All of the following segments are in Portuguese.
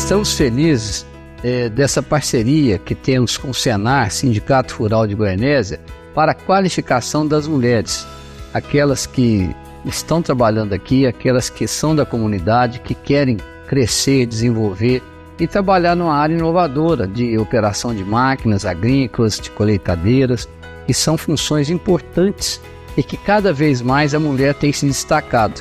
estamos felizes dessa parceria que temos com o Senar, Sindicato Rural de Goianésia, para a qualificação das mulheres, aquelas que estão trabalhando aqui, aquelas que são da comunidade, que querem crescer, desenvolver e trabalhar numa área inovadora de operação de máquinas agrícolas, de colheitadeiras, que são funções importantes e que cada vez mais a mulher tem se destacado.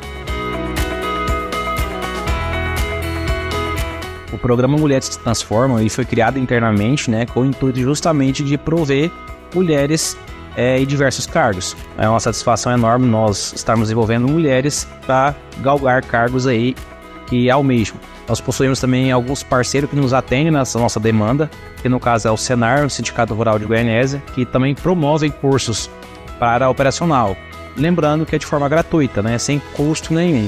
O programa Mulheres que se Transformam ele foi criado internamente, com o intuito justamente de prover mulheres em diversos cargos. É uma satisfação enorme nós estarmos envolvendo mulheres para galgar cargos aí que almejam. Nós possuímos também alguns parceiros que nos atendem nessa nossa demanda, que no caso é o Senar, o Sindicato Rural de Goianésia, que também promovem cursos para operacional. Lembrando que é de forma gratuita, sem custo nenhum.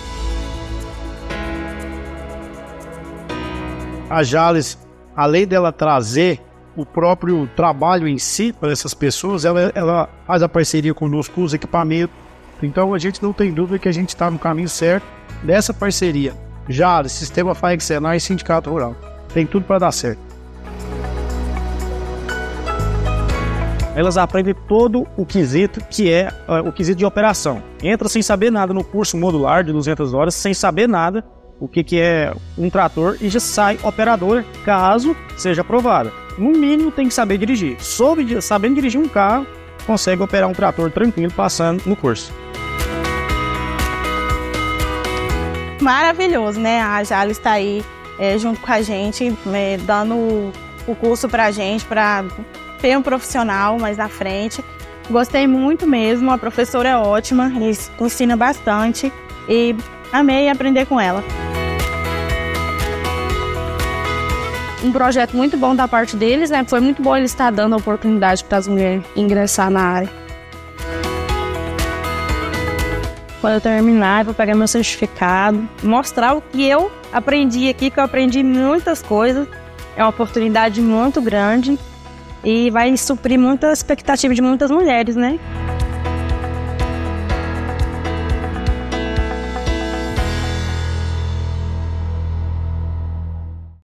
A Jales, além dela trazer o próprio trabalho em si para essas pessoas, ela faz a parceria conosco com os equipamentos. Então a gente não tem dúvida que a gente está no caminho certo dessa parceria. Jales, Sistema FAEG Senar e Sindicato Rural. Tem tudo para dar certo. Elas aprendem todo o quesito que é o quesito de operação. Entra sem saber nada no curso modular de 200 horas, sem saber nada o que é um trator e já sai operadora caso seja aprovada. No mínimo tem que saber dirigir. Sabendo dirigir um carro, consegue operar um trator tranquilo passando no curso. Maravilhoso, A Jales está aí junto com a gente, dando o curso pra gente, para ter um profissional mais na frente. Gostei muito mesmo, a professora é ótima, ensina bastante e amei aprender com ela. Um projeto muito bom da parte deles, Foi muito bom eles estar dando a oportunidade para as mulheres ingressar na área. Quando eu terminar, eu vou pegar meu certificado, mostrar o que eu aprendi aqui, que eu aprendi muitas coisas. É uma oportunidade muito grande e vai suprir muita expectativa de muitas mulheres,